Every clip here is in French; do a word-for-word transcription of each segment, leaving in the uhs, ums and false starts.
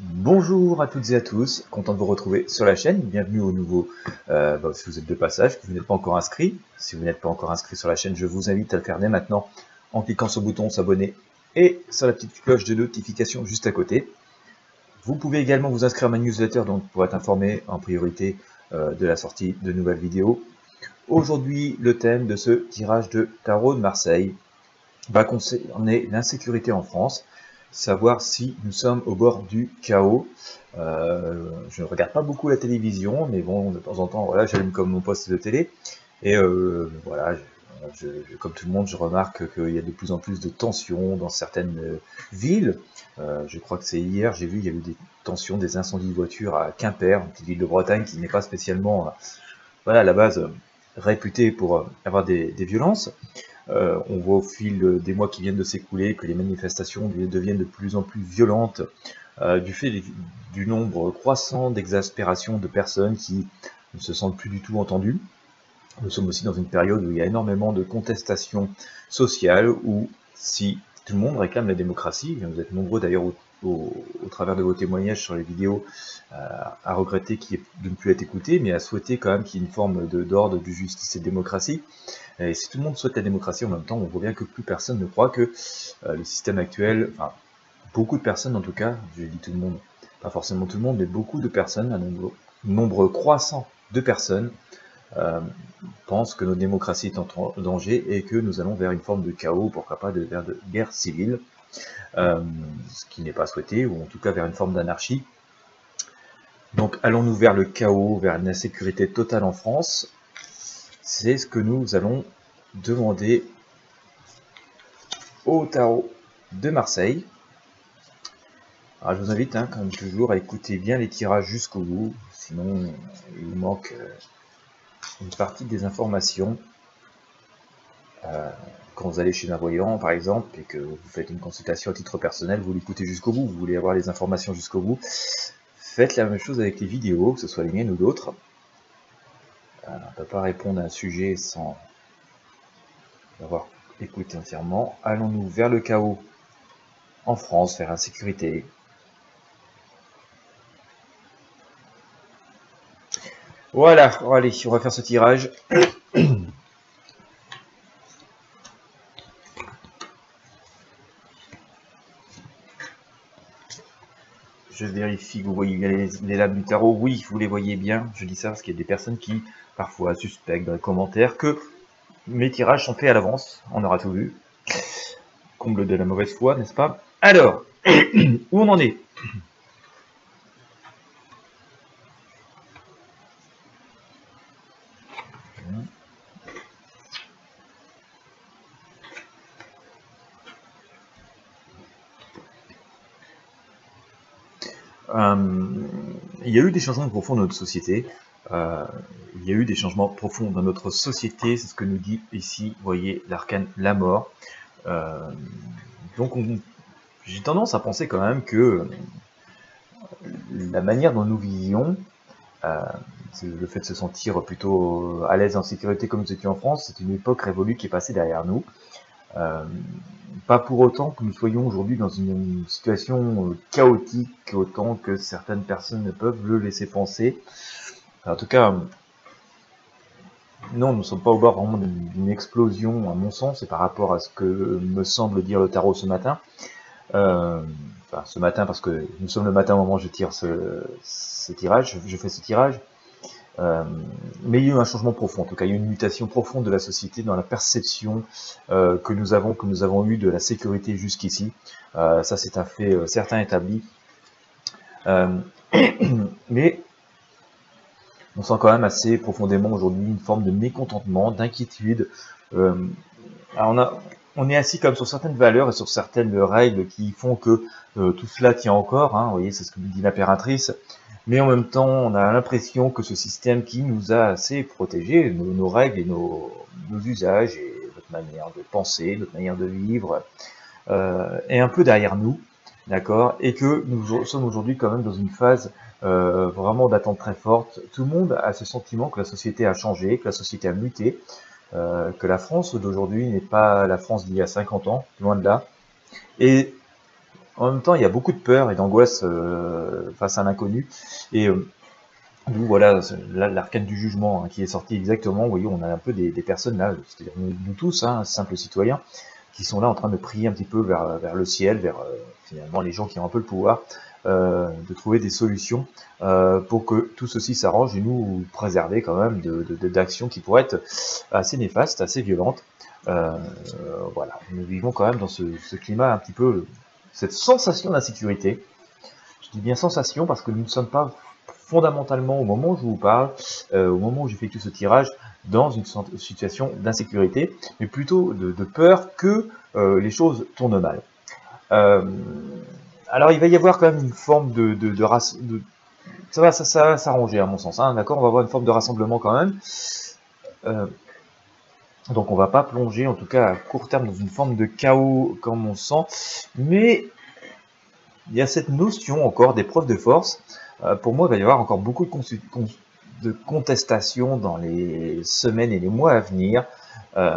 Bonjour à toutes et à tous, content de vous retrouver sur la chaîne, bienvenue au nouveau, euh, bah, si vous êtes de passage, que vous n'êtes pas encore inscrit, si vous n'êtes pas encore inscrit sur la chaîne, je vous invite à le faire dès maintenant en cliquant sur le bouton s'abonner et sur la petite cloche de notification juste à côté. Vous pouvez également vous inscrire à ma newsletter donc pour être informé en priorité euh, de la sortie de nouvelles vidéos. Aujourd'hui, le thème de ce tirage de tarot de Marseille va concerner l'insécurité en France. Savoir si nous sommes au bord du chaos. Euh, je ne regarde pas beaucoup la télévision, mais bon, de temps en temps, voilà, j'allume comme mon poste de télé. Et euh, voilà, je, je, comme tout le monde, je remarque qu'il y a de plus en plus de tensions dans certaines euh, villes. Euh, je crois que c'est hier, j'ai vu, il y a eu des tensions, des incendies de voitures à Quimper, une petite ville de Bretagne qui n'est pas spécialement, euh, voilà, à la base, euh, réputée pour euh, avoir des, des violences. Euh, on voit au fil des mois qui viennent de s'écouler que les manifestations deviennent de plus en plus violentes euh, du fait du nombre croissant d'exaspération de personnes qui ne se sentent plus du tout entendues. Nous sommes aussi dans une période où il y a énormément de contestations sociales, où si tout le monde réclame la démocratie, vous êtes nombreux d'ailleurs au, au, au travers de vos témoignages sur les vidéos euh, à regretter qu'il de ne plus être écouté, mais à souhaiter quand même qu'il y ait une forme d'ordre, de, de justice et de démocratie. Et si tout le monde souhaite la démocratie en même temps, on voit bien que plus personne ne croit que euh, le système actuel, enfin, beaucoup de personnes en tout cas, je dis tout le monde, pas forcément tout le monde, mais beaucoup de personnes, un nombre, nombre croissant de personnes, euh, pensent que notre démocratie est en danger et que nous allons vers une forme de chaos, pourquoi pas de, vers de guerre civile, euh, ce qui n'est pas souhaité, ou en tout cas vers une forme d'anarchie. Donc allons-nous vers le chaos, vers une insécurité totale en France? C'est ce que nous allons demander au tarot de Marseille. Alors je vous invite, hein, comme toujours, à écouter bien les tirages jusqu'au bout, sinon il vous manque euh, une partie des informations. Euh, quand vous allez chez un voyant, par exemple, et que vous faites une consultation à titre personnel, vous l'écoutez jusqu'au bout, vous voulez avoir les informations jusqu'au bout, faites la même chose avec les vidéos, que ce soit les miennes ou d'autres. Euh, on ne peut pas répondre à un sujet sans avoir écouté entièrement. Allons-nous vers le chaos en France, vers l'insécurité? Voilà, bon, allez, on va faire ce tirage. Je vérifie que vous voyez bien les, les lames du tarot. Oui, vous les voyez bien. Je dis ça parce qu'il y a des personnes qui, parfois, suspectent dans les commentaires que mes tirages sont faits à l'avance. On aura tout vu. Comble de la mauvaise foi, n'est-ce pas? Alors, où on en est? Euh, il y a eu des changements profonds dans notre société. Euh, il y a eu des changements profonds dans notre société. C'est ce que nous dit ici, vous voyez, l'arcane la mort. Euh, donc, j'ai tendance à penser quand même que la manière dont nous vivions, euh, le fait de se sentir plutôt à l'aise en sécurité comme nous étions en France, c'est une époque révolue qui est passée derrière nous. Euh, pas pour autant que nous soyons aujourd'hui dans une situation chaotique autant que certaines personnes ne peuvent le laisser penser. En tout cas, non, nous ne sommes pas au bord vraiment d'une explosion, à mon sens, et par rapport à ce que me semble dire le tarot ce matin. Euh, enfin, ce matin, parce que nous sommes le matin au moment où je tire ce, ce tirage, je, je fais ce tirage. Euh, mais il y a eu un changement profond, en tout cas il y a eu une mutation profonde de la société dans la perception euh, que nous avons que nous avons eu de la sécurité jusqu'ici. Euh, ça c'est un fait euh, certain établi. Euh, mais on sent quand même assez profondément aujourd'hui une forme de mécontentement, d'inquiétude. Euh, on, a, on est assis comme sur certaines valeurs et sur certaines règles qui font que euh, tout cela tient encore. Hein, vous voyez, c'est ce que nous dit l'impératrice. Mais en même temps, on a l'impression que ce système qui nous a assez protégés, nos, nos règles et nos, nos usages et notre manière de penser, notre manière de vivre, euh, est un peu derrière nous, d'accord, et que nous sommes aujourd'hui quand même dans une phase euh, vraiment d'attente très forte. Tout le monde a ce sentiment que la société a changé, que la société a muté, euh, que la France d'aujourd'hui n'est pas la France d'il y a cinquante ans, loin de là, et en même temps, il y a beaucoup de peur et d'angoisse euh, face à l'inconnu. Et euh, nous, voilà, l'arcane du jugement hein, qui est sorti exactement. Vous voyez, on a un peu des, des personnes là, c'est-à-dire nous, nous tous, hein, simples citoyens, qui sont là en train de prier un petit peu vers, vers le ciel, vers euh, finalement les gens qui ont un peu le pouvoir, euh, de trouver des solutions euh, pour que tout ceci s'arrange et nous préserver quand même d'actions qui pourraient être assez néfastes, assez violentes. Euh, voilà, nous vivons quand même dans ce, ce climat un petit peu, cette sensation d'insécurité. Je dis bien sensation parce que nous ne sommes pas fondamentalement, au moment où je vous parle, euh, au moment où j'effectue ce tirage, dans une situation d'insécurité, mais plutôt de, de peur que euh, les choses tournent mal. Euh, alors il va y avoir quand même une forme de... de, de, de ça va ça, ça va s'arranger à mon sens, hein, d'accord. On va avoir une forme de rassemblement quand même. Euh, donc on va pas plonger, en tout cas à court terme, dans une forme de chaos comme on sent, mais il y a cette notion encore d'épreuve de force. Euh, pour moi, il va y avoir encore beaucoup de, con de contestations dans les semaines et les mois à venir. Euh,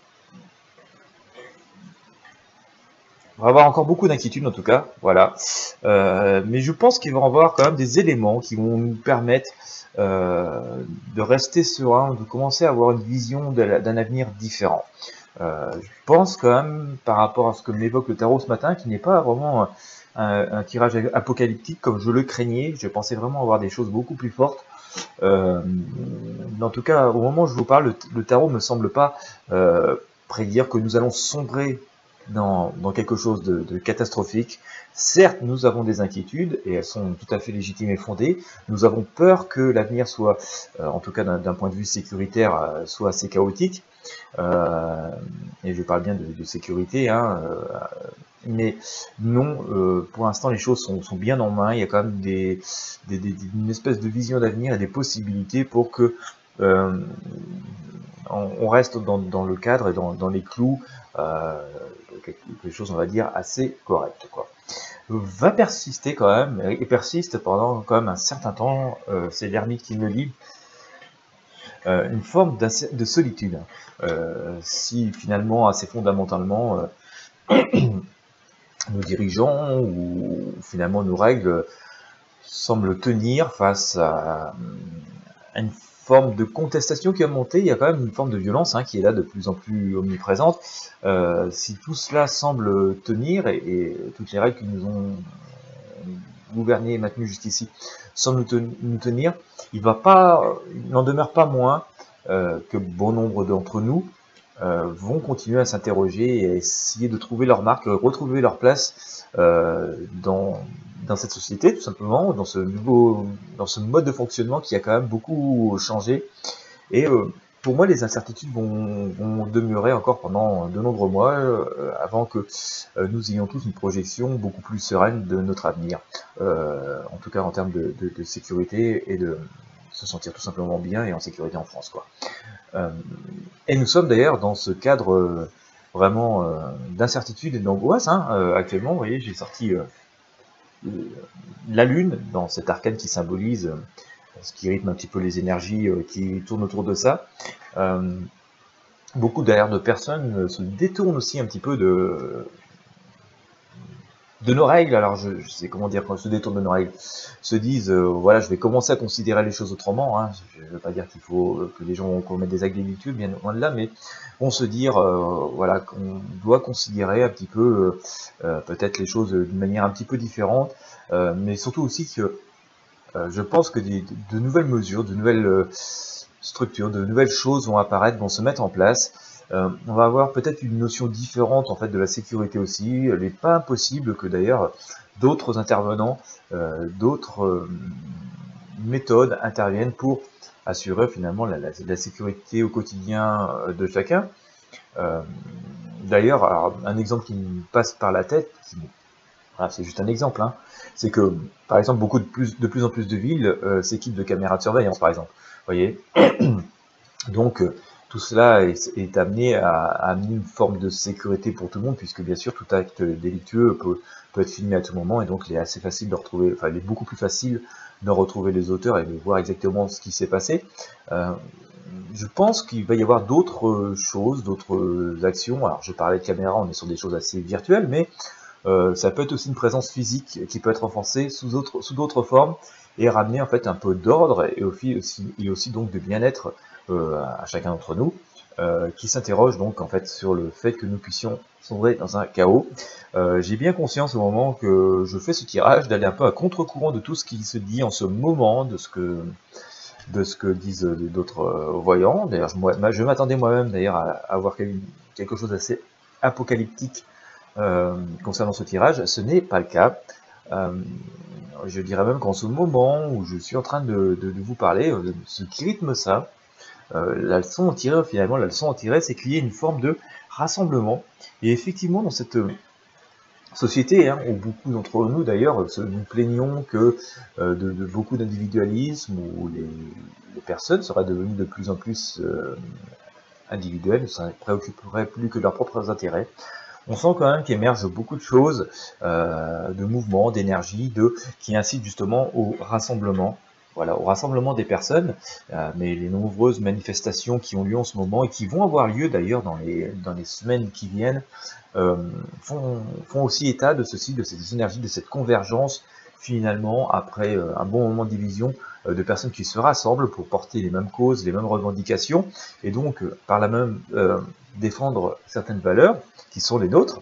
on va avoir encore beaucoup d'inquiétudes en tout cas, voilà. Euh, mais je pense qu'il va y avoir quand même des éléments qui vont nous permettre euh, de rester serein, de commencer à avoir une vision d'un avenir différent. Euh, je pense quand même, par rapport à ce que m'évoque le tarot ce matin, qui n'est pas vraiment un, un tirage apocalyptique comme je le craignais. Je pensais vraiment avoir des choses beaucoup plus fortes. Euh, en tout cas, au moment où je vous parle, le, le tarot me semble pas euh, prédire que nous allons sombrer dans, dans quelque chose de, de catastrophique. Certes, nous avons des inquiétudes, et elles sont tout à fait légitimes et fondées. Nous avons peur que l'avenir soit, euh, en tout cas d'un point de vue sécuritaire, euh, soit assez chaotique. Euh, et je parle bien de, de sécurité, hein, euh, mais non, euh, pour l'instant les choses sont, sont bien en main. Il y a quand même des, des, des, une espèce de vision d'avenir et des possibilités pour que euh, on, on reste dans, dans le cadre et dans, dans les clous, euh, quelque chose on va dire assez correct, quoi. Va persister quand même, et persiste pendant quand même un certain temps, euh, c'est l'ermite qui me lit, euh, une forme de solitude. Euh, si finalement, assez fondamentalement, euh, nos dirigeants ou finalement nos règles semblent tenir face à, à une forme de contestation qui a monté, il y a quand même une forme de violence hein, qui est là de plus en plus omniprésente. Euh, si tout cela semble tenir, et, et toutes les règles qui nous ont gouverné et maintenu jusqu'ici semblent nous tenir, il va pas, il n'en demeure pas moins euh, que bon nombre d'entre nous euh, vont continuer à s'interroger et à essayer de trouver leur marque, retrouver leur place euh, dans, dans cette société, tout simplement, dans ce nouveau, dans ce mode de fonctionnement qui a quand même beaucoup changé. Et euh, pour moi, les incertitudes vont, vont demeurer encore pendant de nombreux mois euh, avant que euh, nous ayons tous une projection beaucoup plus sereine de notre avenir, euh, en tout cas en termes de, de, de sécurité et de se sentir tout simplement bien et en sécurité en France, quoi. Euh, et nous sommes d'ailleurs dans ce cadre euh, vraiment euh, d'incertitude et d'angoisse. Hein, euh, actuellement, vous voyez, j'ai sorti euh, la Lune dans cet arcane qui symbolise euh, ce qui rythme un petit peu les énergies euh, qui tournent autour de ça. Euh, beaucoup d'ailleurs de personnes se détournent aussi un petit peu de de nos règles. Alors je, je sais comment dire, quand ils se détournent de nos règles, se disent euh, voilà, je vais commencer à considérer les choses autrement, hein. Je ne veux pas dire qu'il faut que les gens commettent des actes délictueux, bien loin de là, mais vont se dire euh, voilà, qu'on doit considérer un petit peu euh, peut-être les choses d'une manière un petit peu différente, euh, mais surtout aussi que euh, je pense que des, de nouvelles mesures, de nouvelles euh, structures, de nouvelles choses vont apparaître, vont se mettre en place. Euh, on va avoir peut-être une notion différente en fait de la sécurité aussi. Il n'est pas impossible que d'ailleurs d'autres intervenants, euh, d'autres euh, méthodes interviennent pour assurer finalement la, la, la sécurité au quotidien de chacun. Euh, d'ailleurs, un exemple qui me passe par la tête, voilà, c'est juste un exemple, hein, c'est que par exemple beaucoup de plus, de plus en plus de villes euh, s'équipent de caméras de surveillance par exemple. Vous voyez. Donc euh, tout cela est, est amené à, à amener une forme de sécurité pour tout le monde, puisque bien sûr tout acte délictueux peut, peut être filmé à tout moment, et donc il est assez facile de retrouver, enfin il est beaucoup plus facile de retrouver les auteurs et de voir exactement ce qui s'est passé. Euh, je pense qu'il va y avoir d'autres choses, d'autres actions. Alors je parlais de caméras, on est sur des choses assez virtuelles, mais Euh, ça peut être aussi une présence physique qui peut être renforcée sous d'autres sous d'autres formes et ramener en fait un peu d'ordre et aussi, et aussi donc de bien-être euh, à chacun d'entre nous, euh, qui s'interroge donc en fait sur le fait que nous puissions sombrer dans un chaos. Euh, j'ai bien conscience au moment que je fais ce tirage d'aller un peu à contre-courant de tout ce qui se dit en ce moment, de ce que de ce que disent d'autres voyants. D'ailleurs, je, je m'attendais moi-même d'ailleurs à avoir quelque chose d'assez apocalyptique euh, concernant ce tirage. Ce n'est pas le cas. Euh, je dirais même qu'en ce moment où je suis en train de, de, de vous parler, ce qui rythme ça, euh, la leçon à tirer, finalement, la leçon à tirer, c'est qu'il y ait une forme de rassemblement. Et effectivement, dans cette société, hein, où beaucoup d'entre nous d'ailleurs nous plaignons que euh, de, de beaucoup d'individualisme, où les, les personnes seraient devenues de plus en plus euh, individuelles, ne se préoccuperaient plus que de leurs propres intérêts. On sent quand même qu'émergent beaucoup de choses, euh, de mouvements, d'énergie, de qui incitent justement au rassemblement. Voilà, au rassemblement des personnes, euh, mais les nombreuses manifestations qui ont lieu en ce moment et qui vont avoir lieu d'ailleurs dans les, dans les semaines qui viennent, euh, font, font aussi état de ceci, de ces énergies, de cette convergence, finalement, après euh, un bon moment de division, euh, de personnes qui se rassemblent pour porter les mêmes causes, les mêmes revendications, et donc, euh, par là même, euh, défendre certaines valeurs qui sont les nôtres,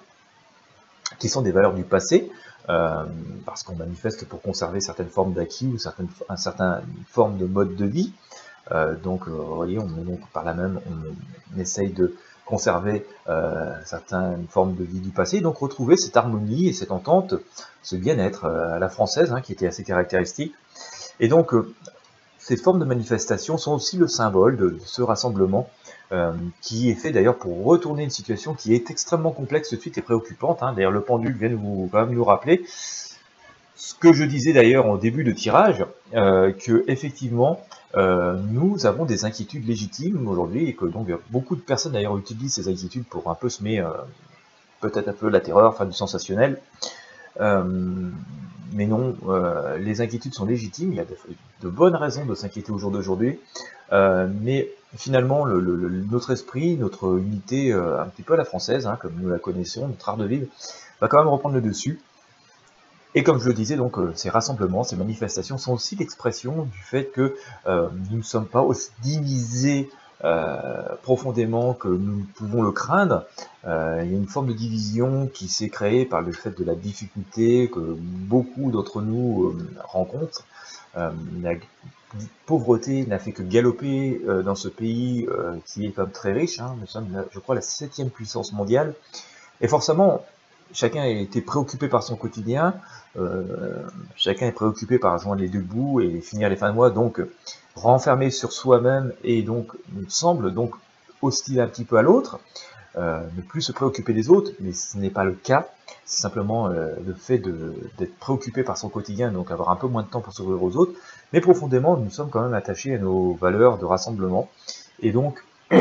qui sont des valeurs du passé, Euh, parce qu'on manifeste pour conserver certaines formes d'acquis ou certaines, un certain forme de mode de vie. Euh, donc, euh, vous voyez, on, donc, par là même, on, on essaye de conserver euh, certaines formes de vie du passé, donc retrouver cette harmonie et cette entente, ce bien-être euh, à la française, hein, qui était assez caractéristique. Et donc, euh, ces formes de manifestation sont aussi le symbole de, de ce rassemblement, euh, qui est fait d'ailleurs pour retourner une situation qui est extrêmement complexe tout de suite et préoccupante. Hein. D'ailleurs, le pendule vient de vous, quand même nous rappeler ce que je disais d'ailleurs en début de tirage, euh, que effectivement, euh, nous avons des inquiétudes légitimes aujourd'hui, et que donc beaucoup de personnes d'ailleurs utilisent ces inquiétudes pour un peu semer euh, peut-être un peu la terreur, enfin du sensationnel. Euh, mais non, euh, les inquiétudes sont légitimes, il y a de, de bonnes raisons de s'inquiéter au jour d'aujourd'hui, euh, mais finalement le, le, notre esprit, notre unité euh, un petit peu à la française, hein, comme nous la connaissons, notre art de vivre, va quand même reprendre le dessus. Et comme je le disais, donc euh, ces rassemblements, ces manifestations sont aussi l'expression du fait que euh, nous ne sommes pas aussi divisés euh, profondément que nous pouvons le craindre. Euh, il y a une forme de division qui s'est créée par le fait de la difficulté que beaucoup d'entre nous euh, rencontrent. Euh, la pauvreté n'a fait que galoper euh, dans ce pays euh, qui est comme très riche. Hein. Nous sommes, je crois, la septième puissance mondiale. Et forcément, chacun a été préoccupé par son quotidien, euh, chacun est préoccupé par joindre les deux bouts et finir les fins de mois, donc renfermé sur soi-même et donc nous semble donc hostile un petit peu à l'autre, euh, ne plus se préoccuper des autres, mais ce n'est pas le cas, c'est simplement euh, le fait d'être préoccupé par son quotidien, donc avoir un peu moins de temps pour s'ouvrir aux autres, mais profondément nous sommes quand même attachés à nos valeurs de rassemblement, et donc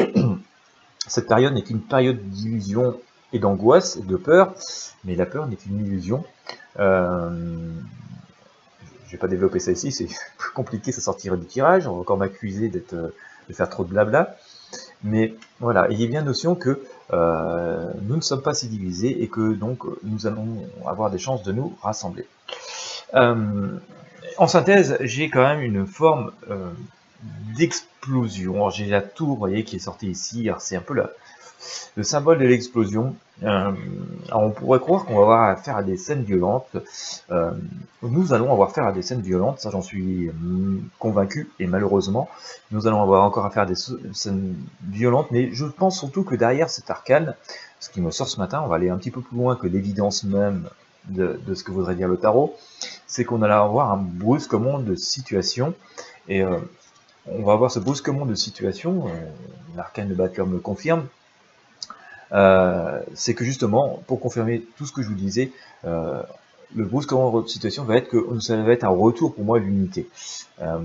cette période n'est qu'une période d'illusion et d'angoisse et de peur, mais la peur n'est qu'une illusion. Euh, je ne vais pas développer ça ici, c'est plus compliqué, ça sortirait du tirage, on va encore m'accuser d'être, de faire trop de blabla, mais voilà, ayez bien notion que euh, nous ne sommes pas si divisés et que donc nous allons avoir des chances de nous rassembler. Euh, en synthèse, j'ai quand même une forme euh, d'explosion. J'ai la tour, vous voyez, qui est sortie ici, c'est un peu la le symbole de l'explosion. Euh, on pourrait croire qu'on va avoir affaire à des scènes violentes. Euh, nous allons avoir affaire à des scènes violentes, ça j'en suis convaincu, et malheureusement, nous allons avoir encore affaire à des scènes violentes, mais je pense surtout que derrière cet arcane, ce qui me sort ce matin, on va aller un petit peu plus loin que l'évidence même de, de ce que voudrait dire le tarot, c'est qu'on allait avoir un brusquement de situation, et euh, on va avoir ce brusquement de situation, euh, l'arcane de Butler me le confirme. Euh, c'est que justement, pour confirmer tout ce que je vous disais, euh, le brusquement de situation va être que ça va être un retour pour moi de l'unité. Euh,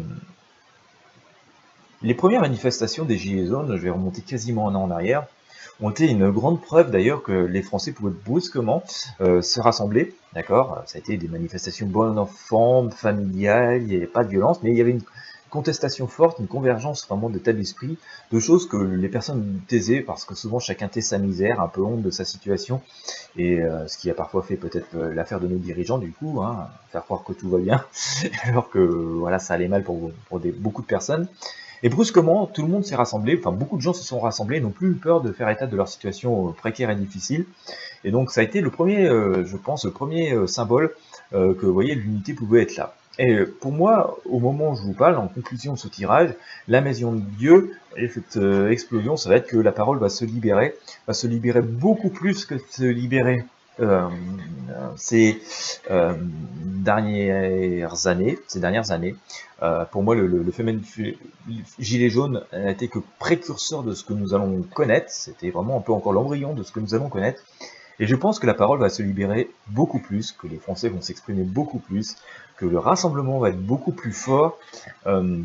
les premières manifestations des Gilets jaunes, je vais remonter quasiment un an en arrière, ont été une grande preuve d'ailleurs que les Français pouvaient brusquement euh, se rassembler, d'accord. Ça a été des manifestations bonnes enfants, familiales, il n'y avait pas de violence, mais il y avait une, contestation forte, une convergence vraiment d'état d'esprit, de choses que les personnes taisaient, parce que souvent chacun tait sa misère, un peu honte de sa situation, et euh, ce qui a parfois fait peut-être euh, l'affaire de nos dirigeants du coup, hein, faire croire que tout va bien, alors que voilà, ça allait mal pour, pour des, beaucoup de personnes. Et brusquement, tout le monde s'est rassemblé, enfin beaucoup de gens se sont rassemblés, n'ont plus eu peur de faire état de leur situation précaire et difficile. Et donc ça a été le premier, euh, je pense, le premier euh, symbole euh, que vous voyez, l'unité pouvait être là. Et pour moi, au moment où je vous parle, en conclusion de ce tirage, la maison de Dieu, et cette euh, explosion, ça va être que la parole va se libérer, va se libérer beaucoup plus que se libérer euh, ces euh, dernières années, ces dernières années. Euh, pour moi, le, le, le phénomène gilet jaune n'a été que précurseur de ce que nous allons connaître. C'était vraiment un peu encore l'embryon de ce que nous allons connaître. Et je pense que la parole va se libérer beaucoup plus, que les Français vont s'exprimer beaucoup plus, que le rassemblement va être beaucoup plus fort, euh,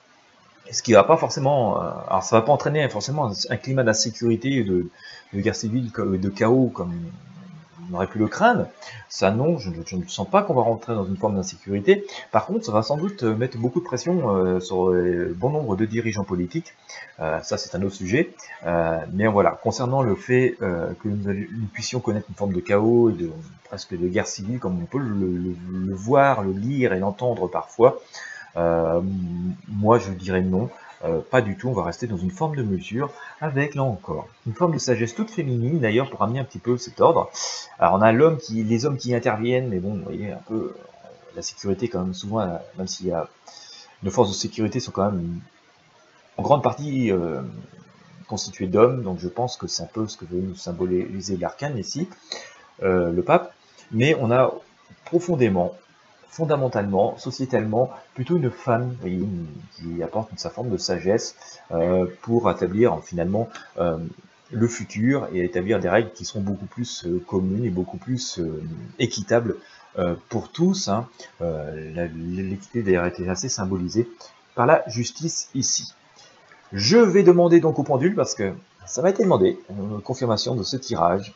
ce qui va pas forcément, euh, alors ça va pas entraîner forcément un, un climat d'insécurité, de, de guerre civile, de chaos comme on aurait pu le craindre. Ça non, je, je ne sens pas qu'on va rentrer dans une forme d'insécurité. Par contre, ça va sans doute mettre beaucoup de pression euh, sur un bon nombre de dirigeants politiques. Euh, ça, c'est un autre sujet. Euh, mais voilà, concernant le fait euh, que nous, nous puissions connaître une forme de chaos et de presque de guerre civile, comme on peut le, le, le voir, le lire et l'entendre parfois, euh, moi je dirais non. Euh, pas du tout, on va rester dans une forme de mesure, avec, là encore, une forme de sagesse toute féminine, d'ailleurs, pour amener un petit peu cet ordre. Alors, on a l'homme qui, les hommes qui interviennent, mais bon, vous voyez, un peu, la sécurité, quand même, souvent, même s'il y a, nos forces de sécurité sont quand même, en grande partie, euh, constituées d'hommes, donc je pense que c'est un peu ce que veut nous symboliser l'arcane, ici, euh, le pape, mais on a profondément, fondamentalement, sociétalement, plutôt une femme, vous voyez, qui apporte sa forme de sagesse euh, pour établir finalement euh, le futur et établir des règles qui seront beaucoup plus euh, communes et beaucoup plus euh, équitables euh, pour tous. Hein. Euh, L'équité d'ailleurs été assez symbolisée par la justice ici. Je vais demander donc au pendule, parce que ça m'a été demandé, une confirmation de ce tirage.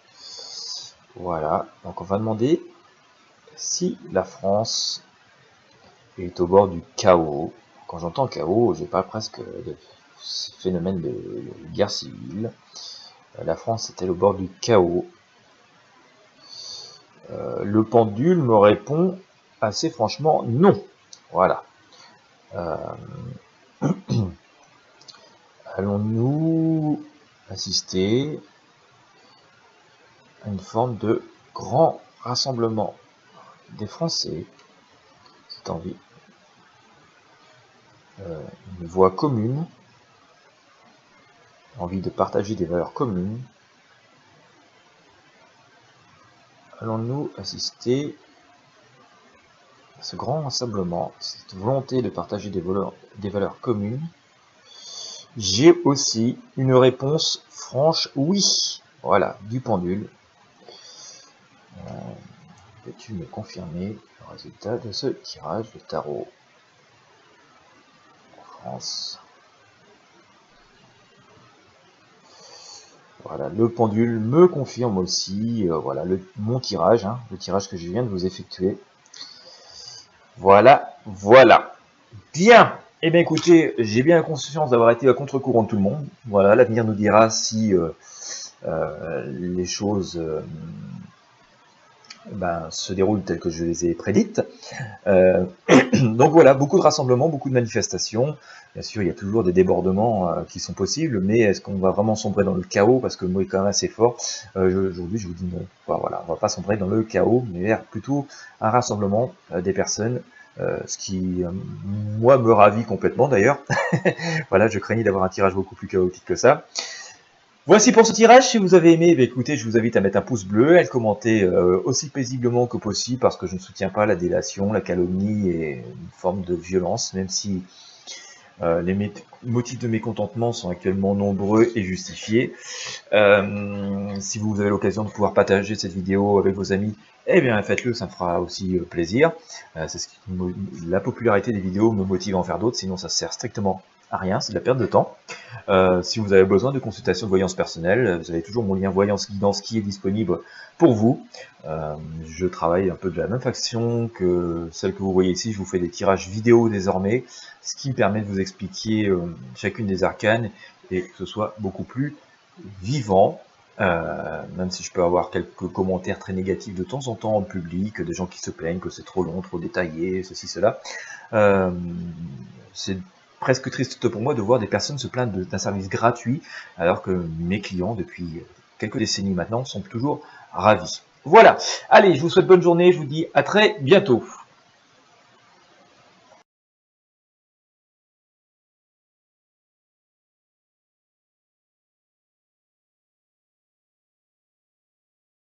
Voilà, donc on va demander si la France est au bord du chaos. Quand j'entends chaos, j'ai pas presque de phénomène de guerre civile. La France est-elle au bord du chaos? euh, Le pendule me répond assez franchement non. Voilà. Euh, Allons-nous assister à une forme de grand rassemblement des Français, cette envie, euh, une voix commune, envie de partager des valeurs communes? Allons-nous assister à ce grand rassemblement, cette volonté de partager des valeurs, des valeurs communes? J'ai aussi une réponse franche oui. Voilà, du pendule. Euh, Peux-tu me confirmer le résultat de ce tirage de tarot en France? Voilà, le pendule me confirme aussi, euh, voilà, le, mon tirage, hein, le tirage que je viens de vous effectuer. Voilà, voilà. Bien. Eh bien écoutez, j'ai bien conscience d'avoir été à contre-courant de tout le monde. Voilà, l'avenir nous dira si euh, euh, les choses euh, ben, se déroulent telles que je les ai prédites. Euh, donc voilà, beaucoup de rassemblements, beaucoup de manifestations. Bien sûr, il y a toujours des débordements euh, qui sont possibles, mais est-ce qu'on va vraiment sombrer dans le chaos? Parce que le mot est quand même assez fort. Euh, Aujourd'hui, je vous dis non. Voilà, on va pas sombrer dans le chaos, mais vers plutôt un rassemblement euh, des personnes. Euh, ce qui, euh, moi, me ravit complètement d'ailleurs. Voilà, je craignais d'avoir un tirage beaucoup plus chaotique que ça. Voici pour ce tirage. Si vous avez aimé, eh bien, écoutez, je vous invite à mettre un pouce bleu, à le commenter euh, aussi paisiblement que possible, parce que je ne soutiens pas la délation, la calomnie et une forme de violence, même si euh, les motifs de mécontentement sont actuellement nombreux et justifiés. Euh, si vous avez l'occasion de pouvoir partager cette vidéo avec vos amis, eh bien faites-le, ça me fera aussi plaisir. Euh, c'est ce qui, la popularité des vidéos me motive à en faire d'autres, sinon ça sert strictement à rien, c'est de la perte de temps. Euh, si vous avez besoin de consultation de voyance personnelle, vous avez toujours mon lien Voyance Guidance qui est disponible pour vous. Euh, je travaille un peu de la même façon que celle que vous voyez ici. Je vous fais des tirages vidéo désormais, ce qui me permet de vous expliquer euh, chacune des arcanes et que ce soit beaucoup plus vivant. Euh, même si je peux avoir quelques commentaires très négatifs de temps en temps en public, des gens qui se plaignent que c'est trop long, trop détaillé, ceci, cela. Euh, c'est presque triste pour moi de voir des personnes se plaindre d'un service gratuit, alors que mes clients, depuis quelques décennies maintenant, sont toujours ravis. Voilà, allez, je vous souhaite bonne journée, je vous dis à très bientôt.